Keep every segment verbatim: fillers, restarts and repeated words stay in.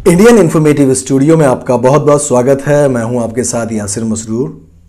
Indian informative studio में आपका बहुत बहुत स्वागत है। मैं हूं आपके साथ यासिर मसरूर।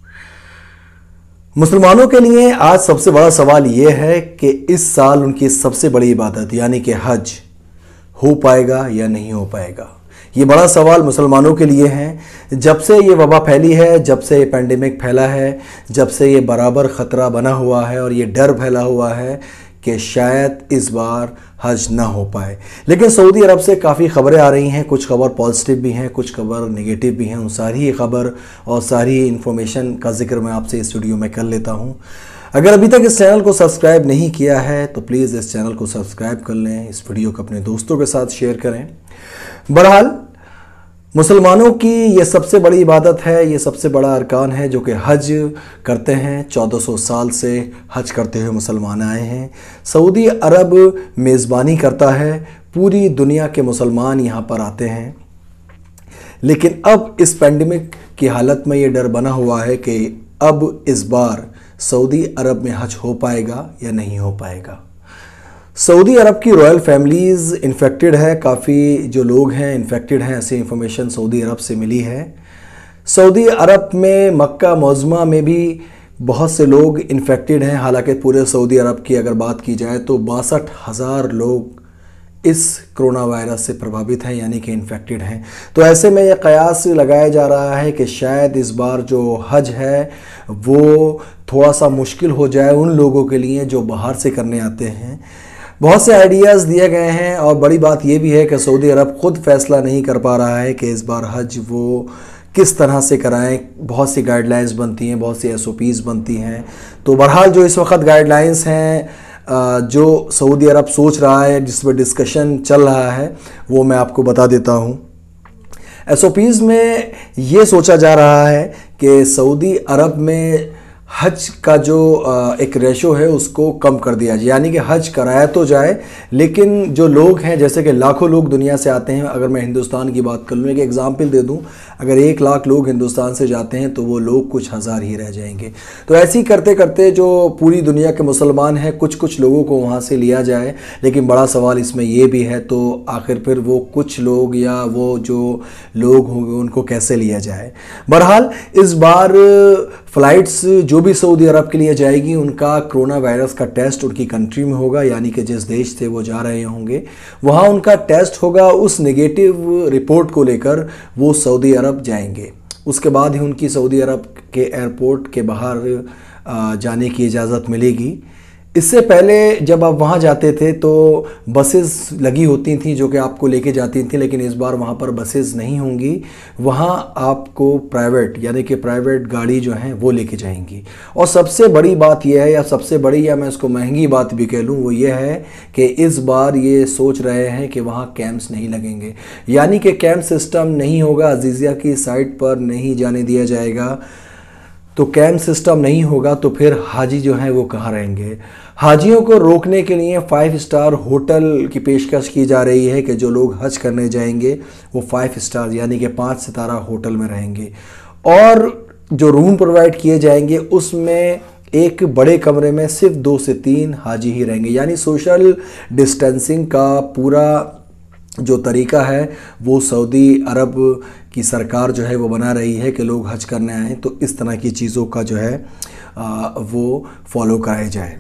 मुसलमानों के लिए आज सबसे बड़ा सवाल यह है कि इस साल उनकी सबसे बड़ी इबादत यानी कि हज हो पाएगा या नहीं हो पाएगा। ये बड़ा सवाल मुसलमानों के लिए है। जब से ये वबा फैली है, जब से ये पेंडेमिक फैला है, जब से ये बराबर ख़तरा बना हुआ है और ये डर फैला हुआ है कि शायद इस बार हज ना हो पाए। लेकिन सऊदी अरब से काफ़ी ख़बरें आ रही हैं, कुछ खबर पॉजिटिव भी हैं, कुछ खबर नेगेटिव भी हैं। उन सारी खबर और सारी इन्फॉर्मेशन का जिक्र मैं आपसे इस वीडियो में कर लेता हूं। अगर अभी तक इस चैनल को सब्सक्राइब नहीं किया है तो प्लीज़ इस चैनल को सब्सक्राइब कर लें, इस वीडियो को अपने दोस्तों के साथ शेयर करें। बहरहाल मुसलमानों की ये सबसे बड़ी इबादत है, ये सबसे बड़ा अरकान है जो कि हज करते हैं। चौदह सौ साल से हज करते हुए मुसलमान आए हैं। सऊदी अरब मेज़बानी करता है, पूरी दुनिया के मुसलमान यहाँ पर आते हैं। लेकिन अब इस पेंडेमिक की हालत में ये डर बना हुआ है कि अब इस बार सऊदी अरब में हज हो पाएगा या नहीं हो पाएगा। सऊदी अरब की रॉयल फैमिलीज़ इन्फेक्टेड है, काफ़ी जो लोग हैं इन्फेक्टेड हैं, ऐसी इंफॉर्मेशन सऊदी अरब से मिली है। सऊदी अरब में मक्का मुअज़्ज़मा में भी बहुत से लोग इन्फेक्टेड हैं। हालांकि पूरे सऊदी अरब की अगर बात की जाए तो बासठ हज़ार लोग इस कोरोना वायरस से प्रभावित हैं यानी कि इन्फेक्टेड हैं। तो ऐसे में यह कयास लगाया जा रहा है कि शायद इस बार जो हज है वो थोड़ा सा मुश्किल हो जाए उन लोगों के लिए जो बाहर से करने आते हैं। बहुत से आइडियाज़ दिए गए हैं और बड़ी बात यह भी है कि सऊदी अरब ख़ुद फैसला नहीं कर पा रहा है कि इस बार हज वो किस तरह से कराएं। बहुत सी गाइडलाइंस बनती हैं, बहुत सी एस ओ पीज़ बनती हैं। तो बहरहाल जो इस वक्त गाइडलाइंस हैं जो सऊदी अरब सोच रहा है, जिस पर डिस्कशन चल रहा है, वो मैं आपको बता देता हूँ। एस ओ पीज़ में ये सोचा जा रहा है कि सऊदी अरब में हज का जो एक रेशो है उसको कम कर दिया जाए, यानी कि हज कराया तो जाए लेकिन जो लोग हैं, जैसे कि लाखों लोग दुनिया से आते हैं। अगर मैं हिंदुस्तान की बात कर लूँ, एक एग्जांपल दे दूं, अगर एक लाख लोग हिंदुस्तान से जाते हैं तो वो लोग कुछ हज़ार ही रह जाएंगे। तो ऐसे ही करते करते जो पूरी दुनिया के मुसलमान हैं, कुछ कुछ लोगों को वहाँ से लिया जाए। लेकिन बड़ा सवाल इसमें ये भी है, तो आखिर फिर वो कुछ लोग या वो जो लोग होंगे उनको कैसे लिया जाए। बहरहाल इस बार फ़्लाइट्स जो भी सऊदी अरब के लिए जाएगी उनका कोरोना वायरस का टेस्ट उनकी कंट्री में होगा, यानी कि जिस देश से वो जा रहे होंगे वहाँ उनका टेस्ट होगा। उस नेगेटिव रिपोर्ट को लेकर वो सऊदी अरब जाएंगे। उसके बाद ही उनकी सऊदी अरब के एयरपोर्ट के बाहर जाने की इजाज़त मिलेगी। इससे पहले जब आप वहाँ जाते थे तो बसेस लगी होती थी जो कि आपको लेके जाती थी, लेकिन इस बार वहाँ पर बसेस नहीं होंगी। वहाँ आपको प्राइवेट यानी कि प्राइवेट गाड़ी जो है वो लेके जाएंगी। और सबसे बड़ी बात यह है, या सबसे बड़ी या मैं इसको महंगी बात भी कह लूँ, वो ये है कि इस बार ये सोच रहे हैं कि वहाँ कैंप्स नहीं लगेंगे, यानी कि कैंप सिस्टम नहीं होगा। अजीज़िया की साइट पर नहीं जाने दिया जाएगा। तो कैंप सिस्टम नहीं होगा तो फिर हाजी जो हैं वो कहाँ रहेंगे। हाजियों को रोकने के लिए फाइव स्टार होटल की पेशकश की जा रही है कि जो लोग हज करने जाएंगे वो फाइव स्टार यानी कि पाँच सितारा होटल में रहेंगे। और जो रूम प्रोवाइड किए जाएंगे उसमें एक बड़े कमरे में सिर्फ दो से तीन हाजी ही रहेंगे। यानी सोशल डिस्टेंसिंग का पूरा जो तरीका है वो सऊदी अरब की सरकार जो है वो बना रही है कि लोग हज करने आएँ तो इस तरह की चीज़ों का जो है आ, वो फॉलो कराए जाए।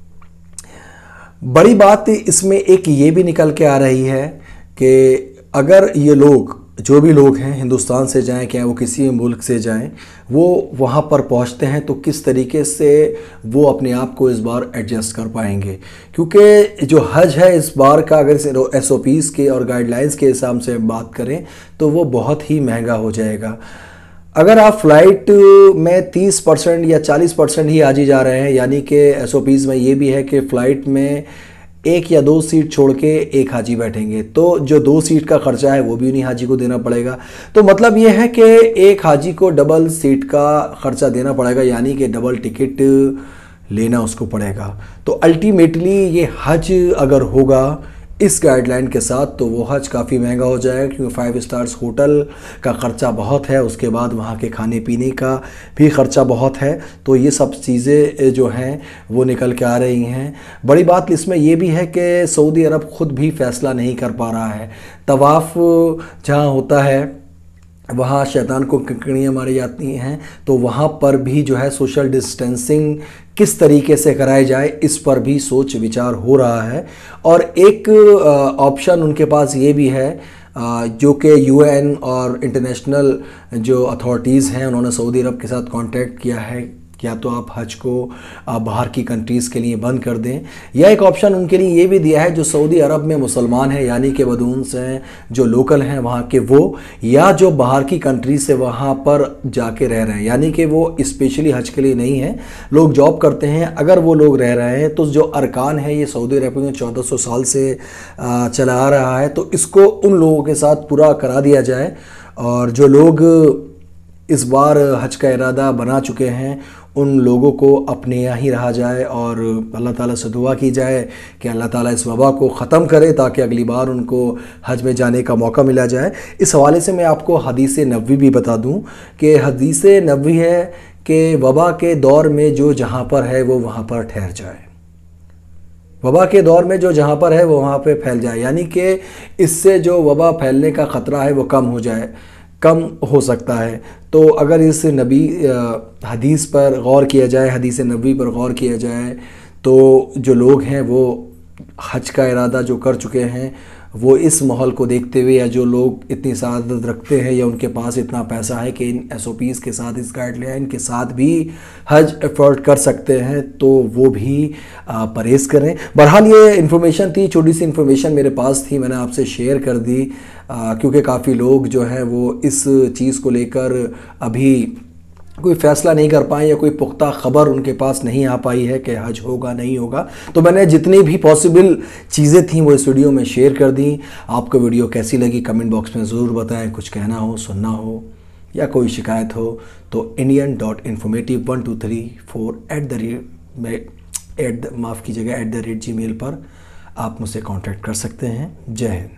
बड़ी बात इसमें एक ये भी निकल के आ रही है कि अगर ये लोग जो भी लोग हैं हिंदुस्तान से जाएं, क्या वो किसी मुल्क से जाएं, वो वहाँ पर पहुँचते हैं तो किस तरीके से वो अपने आप को इस बार एडजस्ट कर पाएंगे। क्योंकि जो हज है इस बार का, अगर एस ओ पीज़ के और गाइडलाइंस के हिसाब से बात करें तो वो बहुत ही महंगा हो जाएगा। अगर आप फ़्लाइट में तीस परसेंट या चालीस परसेंट ही हाजी जा रहे हैं, यानी कि एस ओ पीज़ में ये भी है कि फ़्लाइट में एक या दो सीट छोड़ के एक हाजी बैठेंगे तो जो दो सीट का खर्चा है वो भी उन्हीं हाजी को देना पड़ेगा। तो मतलब ये है कि एक हाजी को डबल सीट का खर्चा देना पड़ेगा, यानी कि डबल टिकट लेना उसको पड़ेगा। तो अल्टीमेटली ये हज अगर होगा इस गाइडलाइन के साथ तो वो हज काफ़ी महंगा हो जाएगा, क्योंकि फाइव स्टार्स होटल का ख़र्चा बहुत है, उसके बाद वहाँ के खाने पीने का भी ख़र्चा बहुत है। तो ये सब चीज़ें जो हैं वो निकल के आ रही हैं। बड़ी बात इसमें ये भी है कि सऊदी अरब ख़ुद भी फ़ैसला नहीं कर पा रहा है। तवाफ़ जहाँ होता है वहाँ शैतान को किकड़ियाँ मारी जाती हैं, तो वहाँ पर भी जो है सोशल डिस्टेंसिंग किस तरीके से कराई जाए इस पर भी सोच विचार हो रहा है। और एक ऑप्शन उनके पास ये भी है, जो कि यूएन और इंटरनेशनल जो अथॉरिटीज़ हैं उन्होंने सऊदी अरब के साथ कांटेक्ट किया है, या तो आप हज को बाहर की कंट्रीज़ के लिए बंद कर दें, या एक ऑप्शन उनके लिए ये भी दिया है जो सऊदी अरब में मुसलमान हैं, यानी कि बदून्स हैं, जो लोकल हैं वहाँ के वो, या जो बाहर की कंट्री से वहाँ पर जाके रह रहे हैं, यानी कि वो स्पेशली हज के लिए नहीं है, लोग जॉब करते हैं, अगर वो लोग रह रहे हैं तो जो अरकान है ये सऊदी अरब में चौदह सौ साल से चला आ रहा है, तो इसको उन लोगों के साथ पूरा करा दिया जाए। और जो लोग इस बार हज का इरादा बना चुके हैं उन लोगों को अपने यहाँ ही रहा जाए और अल्लाह ताला से दुआ की जाए कि अल्लाह ताला इस वबा को ख़त्म करे, ताकि अगली बार उनको हज में जाने का मौका मिला जाए। इस हवाले से मैं आपको हदीस नबवी भी बता दूं कि हदीस नबवी है कि वबा के दौर में जो जहाँ पर है वो वहाँ पर ठहर जाए, वबा के दौर में जो जहाँ पर है वो वहाँ पर फैल जाए, यानी कि इससे जो वबा फैलने का ख़तरा है वो कम हो जाए, कम हो सकता है। तो अगर इस नबी हदीस पर गौर किया जाए, हदीस नबवी पर गौर किया जाए, तो जो लोग हैं वो हज का इरादा जो कर चुके हैं वो इस माहौल को देखते हुए, या जो लोग इतनी सादत रखते हैं या उनके पास इतना पैसा है कि इन एस ओ पीज़ के साथ, इस गाइडलाइन के साथ भी हज एफर्ट कर सकते हैं, तो वो भी परहेज़ करें। बहरहाल ये इन्फॉर्मेशन थी, छोटी सी इन्फॉर्मेशन मेरे पास थी, मैंने आपसे शेयर कर दी, क्योंकि काफ़ी लोग जो हैं वो इस चीज़ को लेकर अभी कोई फ़ैसला नहीं कर पाए, या कोई पुख्ता ख़बर उनके पास नहीं आ पाई है कि हज होगा नहीं होगा। तो मैंने जितनी भी पॉसिबल चीज़ें थी वो इस वीडियो में शेयर कर दी। आपको वीडियो कैसी लगी कमेंट बॉक्स में ज़रूर बताएं। कुछ कहना हो, सुनना हो या कोई शिकायत हो तो Indian dot informative one two three four at the rate में एट माफ़ कीजिएगा at the rate Gmail पर आप मुझसे कॉन्टैक्ट कर सकते हैं। जय हिंद।